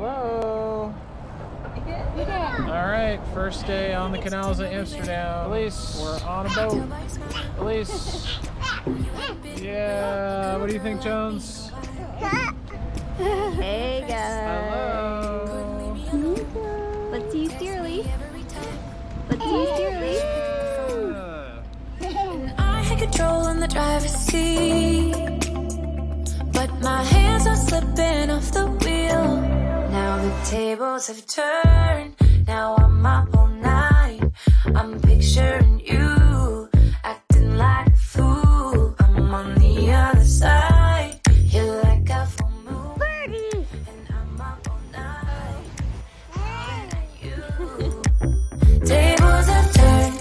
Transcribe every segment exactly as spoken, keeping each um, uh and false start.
Hello. All right, first day on the canals of Amsterdam. Elise, we're on a boat. Elise. Yeah, what do you think, Jones? Hey guys. Hello. Let's see you steer, Elise. Let's see you steer, Elise. I had control in the driver's seat, but my hands are slipping off the wheel. Now the tables have turned. Now I'm up all night. I'm picturing you acting like a fool. I'm on the other side. You're like a full moon, Birdie. And I'm up all night. Looking at you. Tables have turned.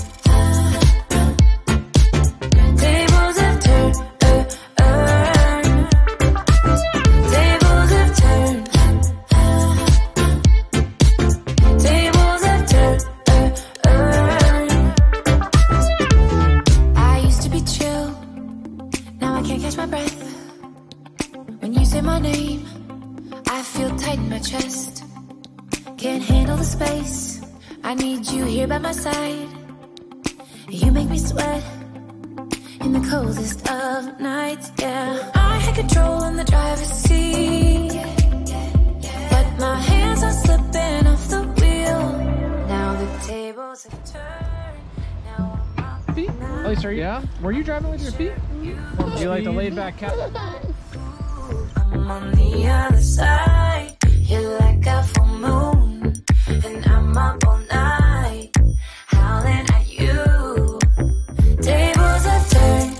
Tables have turned. Uh, uh. Tables have turned. Tables have turned. Uh, uh. I used to be chill. Now I can't catch my breath. When you say my name, I feel tight in my chest. Can't handle the space. I need you here by my side. You make me sweat in the coldest of nights, yeah. I had control in the driver's seat, but my hands are slipping off the wheel. Now the tables have turned. Now I'm up Feet? now. Elise, are you? Yeah. Were you driving with your feet? Or do you like the laid back cat? I'm on the other side. You're like a full moon, and I'm up all night, howling at you. Tables have turned.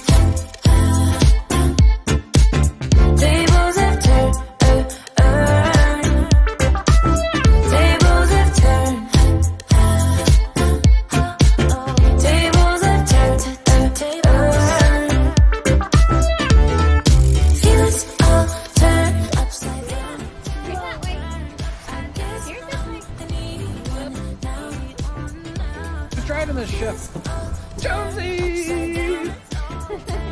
Tables have turned. Uh, uh. Tables have turned. Tables have turned. Uh, feelings all turn upside down. Who's driving this ship? Jonesy!